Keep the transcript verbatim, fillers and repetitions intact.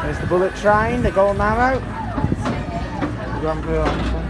There's the bullet train, the Golden Arrow. Go and put it on.